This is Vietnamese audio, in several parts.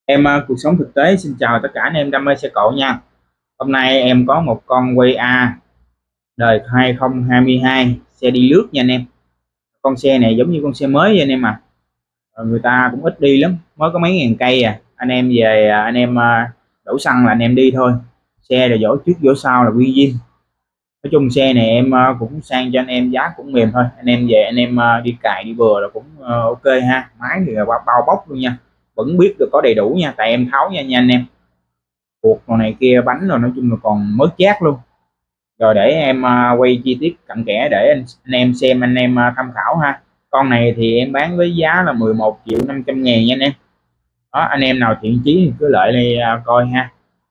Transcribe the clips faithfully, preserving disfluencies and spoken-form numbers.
Em ờ, cuộc sống thực tế xin chào tất cả anh em đam mê xe cộ nha. Hôm nay em có một con Way A đời hai không hai hai, xe đi lướt nha anh em. Con xe này giống như con xe mới vậy anh em à. Ờ, Người ta cũng ít đi lắm, mới có mấy ngàn cây à. Anh em về à, anh em à, đổ xăng là anh em đi thôi. Xe là vỏ trước vỏ sau là nguyên zin. Nói chung xe này em à, cũng sang cho anh em, giá cũng mềm thôi. Anh em về anh em à, đi cài đi bừa là cũng à, ok ha. Máy thì là bao bao bóc luôn nha. Vẫn biết được có đầy đủ nha, tại em tháo nha nha anh em. Cuộc còn này kia bánh rồi nói chung là còn mới chát luôn. Rồi để em uh, quay chi tiết cặn kẽ để anh, anh em xem, anh em uh, tham khảo ha. Con này thì em bán với giá là mười một triệu năm trăm ngàn nha anh em. Đó, anh em nào thiện chí thì cứ lại đây uh, coi ha.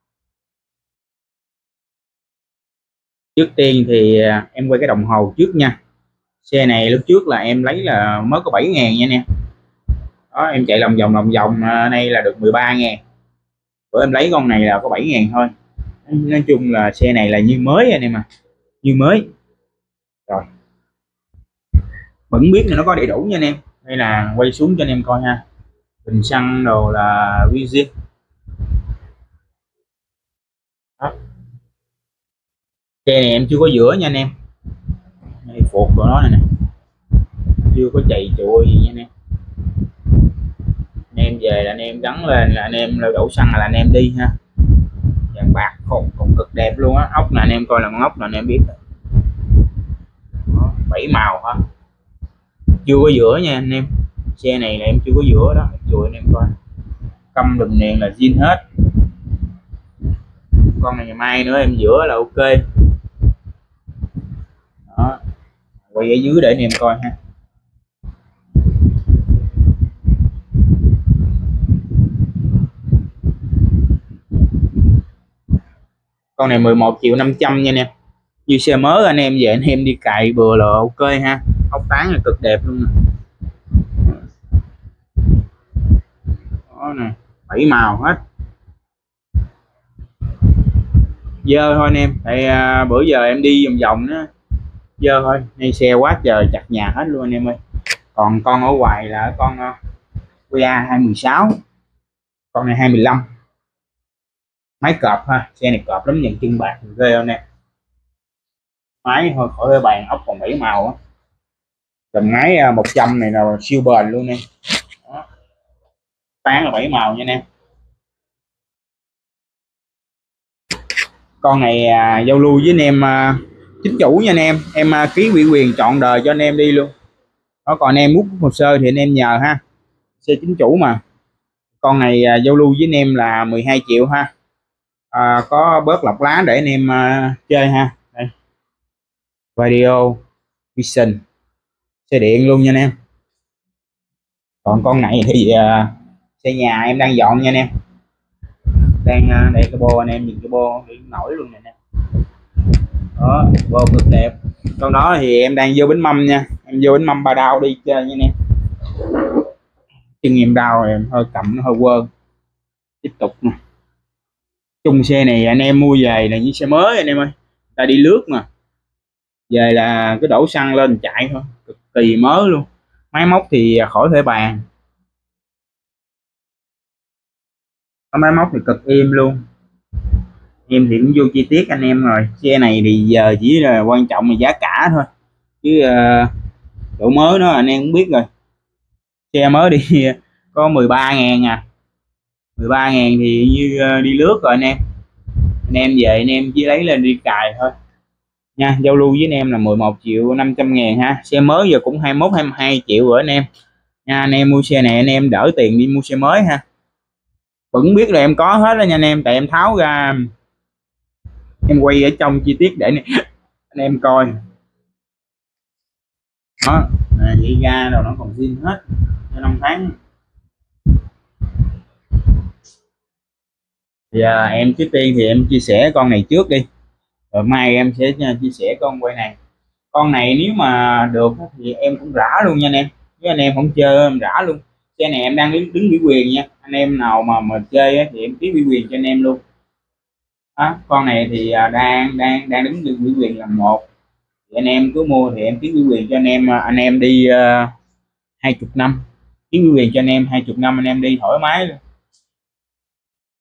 Trước tiên thì uh, em quay cái đồng hồ trước nha. Xe này lúc trước là em lấy là mới có bảy ngàn nha anh em. Đó, em chạy lòng vòng lòng vòng uh, này là được mười ba ngàn. Bữa em lấy con này là có bảy ngàn thôi. Nói chung là xe này là như mới anh em à, như mới. Rồi vẫn biết là nó có đầy đủ nha anh em. Đây là quay xuống cho anh em coi ha. Bình xăng đồ là Vizin. Xe này em chưa có giữa nha anh em. Đây phuộc của nó này nè, chưa có chạy chùi gì nha anh em. Anh em về là anh em gắn lên là anh em đổ xăng là anh em đi ha. Vàng bạc còn, còn cực đẹp luôn á. Ốc là anh em coi là con ốc là anh em biết đó. Bảy màu ha, chưa có giữa nha anh em. Xe này là em chưa có giữa đó, chùi anh em coi. Căm đùm đèn là zin hết. Con này ngày mai nữa em giữa là ok. Đó, quay ở dưới để anh em coi ha. Con này mười một triệu năm trăm nha anh em. Như xe mới anh em về anh em đi cày bừa là ok ha. Ốc tán là cực đẹp luôn nè. Đó nè, bảy màu hết. Dơ thôi anh em, tại à, bữa giờ em đi vòng vòng đó dơ thôi. Nay xe quá trời chặt nhà hết luôn anh em ơi. Còn con ở ngoài là con uh, vê a hai một sáu, con này hai mươi lăm. Máy cọp ha, xe này cọp lắm, nhận chân bạc ghê không nè. Máy thôi khỏi bàn, ốc còn bảy màu á. Dòng máy uh, một trăm này là siêu bền luôn nè. Tán là bảy màu nha anh em. Con này à, giao lưu với anh em à, chính chủ nha anh em. Em à, ký ủy quyền trọn đời cho anh em đi luôn. Đó, còn anh em muốn hồ sơ thì anh em nhờ ha, xe chính chủ mà. Con này à, giao lưu với anh em là mười hai triệu ha. À, có bớt lọc lá để anh em à, chơi ha. Đây, radio vision, xe điện luôn nha anh em. Còn con này thì à, xe nhà em đang dọn nha anh em. Đang à, để cái bô anh em nhìn cái bô đi nổi luôn nè anh em. Đó, bô cực đẹp. Con đó thì em đang vô bánh mâm nha, em vô bánh mâm ba đao đi chơi nha anh em. Chân em đau em hơi cầm nó hơi quơ. Tiếp tục nè. Chung xe này anh em mua về là như xe mới anh em ơi, ta đi lướt mà, về là cái đổ xăng lên chạy thôi, cực kỳ mới luôn. Máy móc thì khỏi phải bàn, máy móc thì cực êm luôn. Em thì cũng vô chi tiết anh em rồi. Xe này thì giờ chỉ là quan trọng là giá cả thôi, chứ uh, độ mới nó anh em cũng biết rồi. Xe mới đi có mười ba ngàn à, mười ba ngàn thì như uh, đi lướt rồi anh em. Anh em về anh em chỉ lấy lên đi cài thôi nha. Giao lưu với anh em là mười một triệu năm trăm ngàn ha. Xe mới giờ cũng hai mươi mốt hai mươi hai triệu rồi anh em nha. Anh em mua xe này anh em đỡ tiền đi mua xe mới ha. Vẫn biết là em có hết đó nha anh em, tại em tháo ra em quay ở trong chi tiết để anh em coi. Đó, vậy ra rồi nó còn zin hết cho năm tháng. Giờ em trước tiên thì em chia sẻ con này trước đi, rồi mai em sẽ chia sẻ con quay này. Con này nếu mà được thì em cũng rã luôn nha anh em, với anh em không chơi em rã luôn. Xe này em đang đứng đứng ủy quyền nha, anh em nào mà mà chơi thì em ký ủy quyền cho anh em luôn. Đó, con này thì đang đang đang đứng ủy quyền là một, thì anh em cứ mua thì em ký ủy quyền cho anh em. Anh em đi uh, hai chục năm, ký ủy quyền cho anh em hai chục năm, anh em đi thoải mái luôn.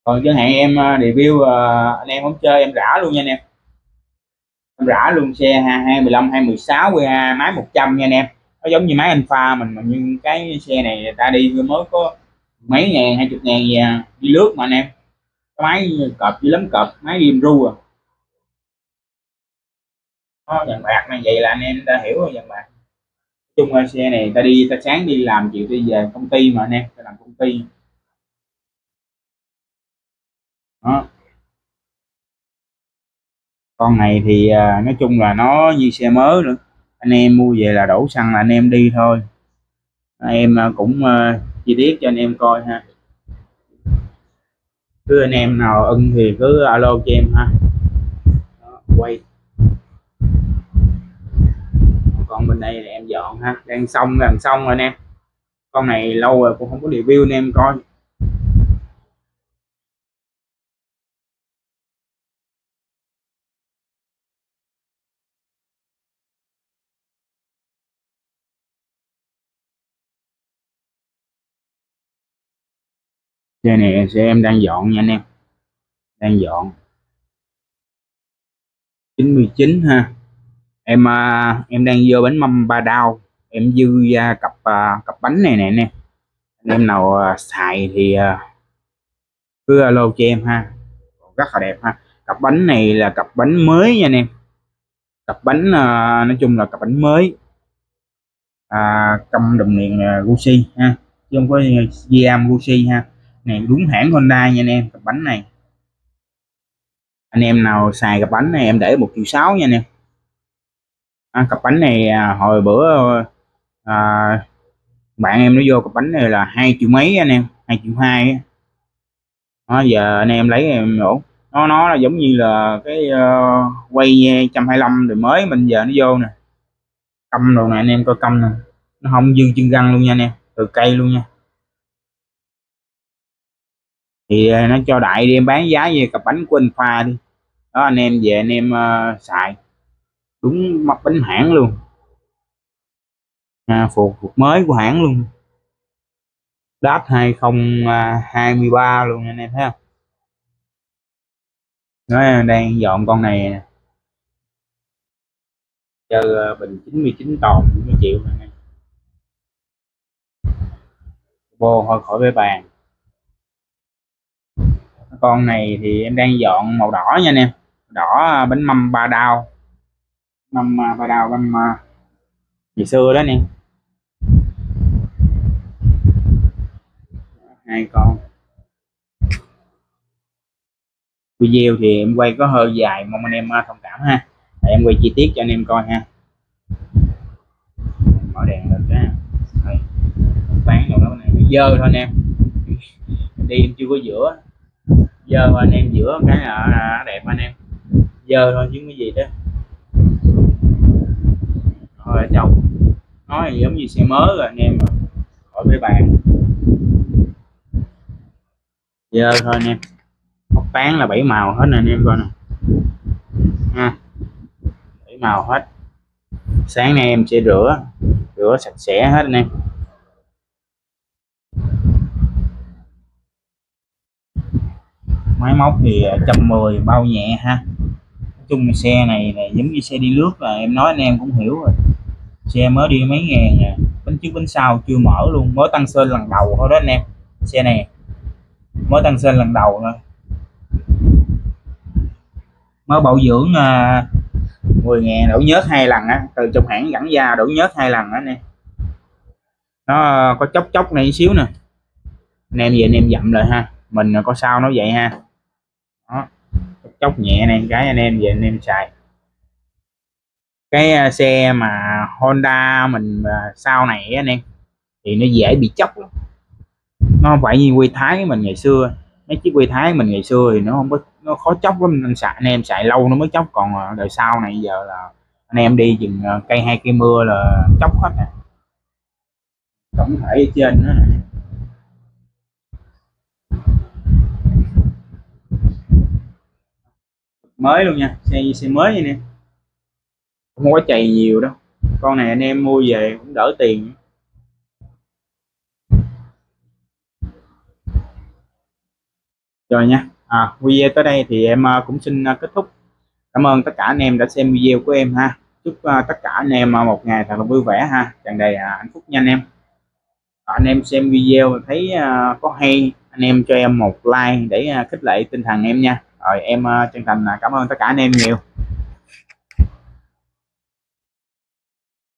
Còn chẳng hạn em ờ, review ờ, anh em không chơi em rã luôn nha anh em. Em rã luôn xe hai mười lăm hai mười sáu qê a máy một trăm nha anh em. Nó giống như máy Alpha mình mà, nhưng cái xe này người ta đi mới có mấy ngàn hai chục ngàn gì à, đi lướt mà anh em. Cái máy cọp dữ lắm, cọp máy rim ru à. Nó dàn bạc này vậy là anh em đã hiểu rồi, dàn bạc. Nói chung là xe này ta đi ta sáng đi làm chiều đi về công ty mà anh em, ta làm công ty đó. Con này thì à, nói chung là nó như xe mới nữa, anh em mua về là đổ xăng là anh em đi thôi. Em à, cũng à, chi tiết cho anh em coi ha, cứ anh em nào ưng thì cứ alo cho em ha. Đó, quay con bên đây là em dọn ha, đang xong gần xong rồi anh em. Con này lâu rồi cũng không có review anh em coi. Xe này xe em đang dọn nha anh em, đang dọn chín mươi chín ha. Em à, em đang vô bánh mâm ba đao, em dư ra cặp à, cặp bánh này nè anh em. Anh em nào à, xài thì à, cứ alo cho em ha, rất là đẹp ha. Cặp bánh này là cặp bánh mới nha anh em, cặp bánh à, nói chung là cặp bánh mới à, trong đồng niền à, Gucci ha, chứ không có giê em Gucci ha. Này đúng hãng Honda nha anh em. Cặp bánh này anh em nào xài cặp bánh này em để một triệu sáu nha anh em. À, cặp bánh này à, hồi bữa à, bạn em nó vô cặp bánh này là hai triệu mấy anh em, hai triệu hai. Đó, giờ anh em lấy em ổn. Nó nó là giống như là cái uh, quay một trăm hai mươi lăm rồi mới mình giờ nó vô nè, câm rồi nè anh em coi, câm nè, nó không dư chân răng luôn nha anh em, từ cây luôn nha. Thì uh, nó cho đại đi em bán giá về cặp bánh của anh Pha đi. Đó anh em về anh em uh, xài đúng mặt bánh hãng luôn à, phục, phục mới của hãng luôn, đát hai không hai ba luôn anh em thấy không. Nó đang dọn con này nè, chơi uh, bình chín mươi chín tòn mới chịu nè. Vô thôi khỏi về bàn. Con này thì em đang dọn màu đỏ nha anh em, đỏ à, bánh mâm ba đao, mâm à, ba đao bánh à, ngày xưa đó nè. Hai con video thì em quay có hơi dài, mong anh em à, thông cảm ha. Để em quay chi tiết cho anh em coi ha. Mở đèn lên ra bán rồi đó này, dơ thôi anh em, đi em chưa có giữa, dơ thôi anh em, giữa cái là đẹp anh em, dơ thôi chứ cái gì đó. Rồi chồng nói giống như xe mới rồi anh em, khỏi với bàn, dơ thôi anh em. Móc tán là bảy màu hết nè anh em coi nè ha, bảy màu hết. Sáng nay em sẽ rửa rửa sạch sẽ hết anh em. Máy móc thì một trăm mười bao nhẹ ha. Nói chung xe này này giống như xe đi lướt, là em nói anh em cũng hiểu rồi, xe mới đi mấy ngàn à. Bánh trước bánh sau chưa mở luôn, mới tăng sơn lần đầu thôi đó anh em. Xe này mới tăng sơn lần đầu thôi, mới bảo dưỡng à, mười ngàn đổ nhớt hai lần á, từ trong hãng gắn ra đổ nhớt hai lần á nè. Nó có chốc chốc này xíu nè, anh em về anh em dặm lại ha, mình có sao nó vậy ha. Đó, chốc, chốc nhẹ này cái anh em về anh em xài. Cái uh, xe mà Honda mình uh, sau này anh em thì nó dễ bị chốc lắm, nó không phải như quy Thái mình ngày xưa. Mấy chiếc quy Thái mình ngày xưa thì nó không có, nó khó chốc lắm, anh xài anh em xài lâu nó mới chốc, còn uh, đời sau này giờ là anh em đi chừng uh, cây hai cây mưa là chốc hết nè, tổng thể ở trên đó nè. Mới luôn nha, xe xe mới vậy nè, không có chày nhiều đâu. Con này anh em mua về cũng đỡ tiền. Rồi nha, à, video tới đây thì em à, cũng xin à, kết thúc. Cảm ơn tất cả anh em đã xem video của em ha. Chúc à, tất cả anh em à, một ngày thật là vui vẻ ha, tràn đầy à, hạnh phúc nha anh em. Anh em xem video thấy à, có hay, anh em cho em một like để à, khích lệ tinh thần em nha. Rồi em à, chân thành à, cảm ơn tất cả anh em nhiều.